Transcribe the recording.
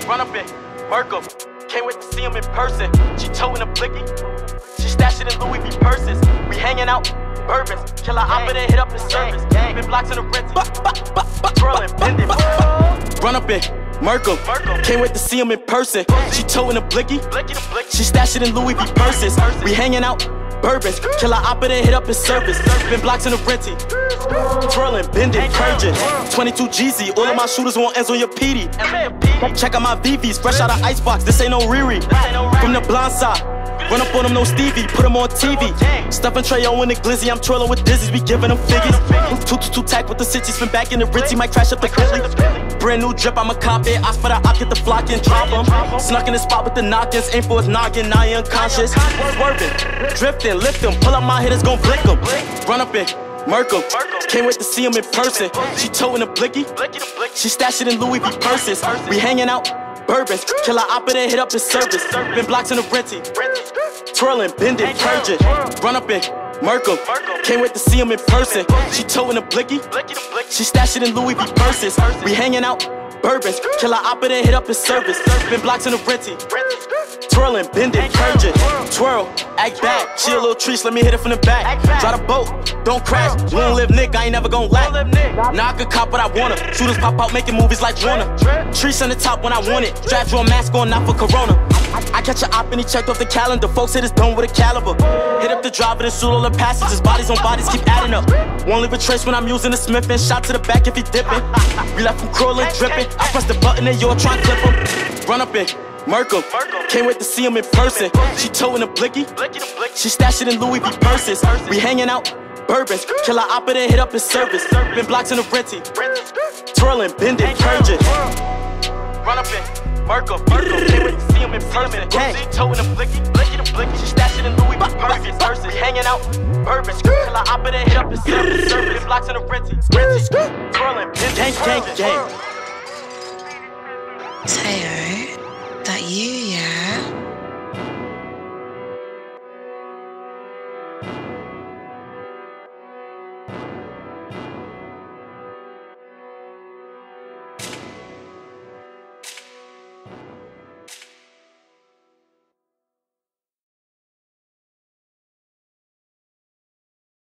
Run up in, murk 'em. Can't wait to see him in person. She toting a blicky. She stashed it in Louis V purses. We hanging out, burbans. Kill our opper, then hit up his service. Been blocks in the renty. Twirling, bending. Run up in, murk 'em. Can't wait to see him in person. She toting a blicky. She stashed it in Louis V purses. We hanging out, burbans. Kill our opper, then hit up his service. Been blocks in the renty. Twirling, bending, purging. 22Gz. All of my shooters want ends on your petey. Check out my VVs, fresh out of icebox. This ain't no Riri. From the blind side. Run up on them, no Stevie, put them on TV. Stuffing Trey in the glizzy, I'm twirling with dizzies, we giving them figis. 222 tack with the city, spin back in the renty, might crash up the glizzy. Brand new drip, I'ma cop it. Ask for the op, get the flock and drop him. Snuck in the spot with the knockins, aim for his noggin, now he unconscious. Swerving, drifting, lift him, pull up my hitters, gon' blick him. Run up in, murk 'em. Can't wait to see him in person. She toting a blicky. She stashed it in Louis V purses. We hanging out, burbans. Kill our opper, then hit up his service. Been blocks in the renty. Twirling, bending, purging. Run up in, murk 'em. Can't wait to see him in person. She toting a blicky. She stashed it in Louis V purses. We hanging out, burbans. Kill our opper, then hit up his service. Been blocks in the renty. Twirling, bending, purging. Twirl, act back. She a little trees, let me hit it from the back. Drive the boat, don't crash. Won't live Nick, I ain't never gon' lack. Now I could cop what I wanna. Shooters pop out making movies like Warner. Trees on the top when I want it. Strap draw mask on, not for Corona. I catch a op and he checked off the calendar. Folks hit his dome with a caliber. Hit up the driver, then shoot all the passengers. Bodies on bodies keep adding up. Won't leave a trace when I'm using the Smith and shot to the back if he dipping. We left him crawling, dripping. I press the button and you'll try and clip him. Run up in, murk 'em. Can't wait to see him in person. She toting a blicky. She stashed it in Louis V purses. We hanging out, burbans. Kill our opper, then hit up his service. Been blocks in the renty. Twirling, bending, purging. Run up in, murk 'em. Can't wait to see him in person. She toting a blicky. She stashed it in Louis V purses. We hanging out, burbans. Kill our opper, then hit up his service. Been blocks in the renty. Twirling, bending, purging. Tayo, that you,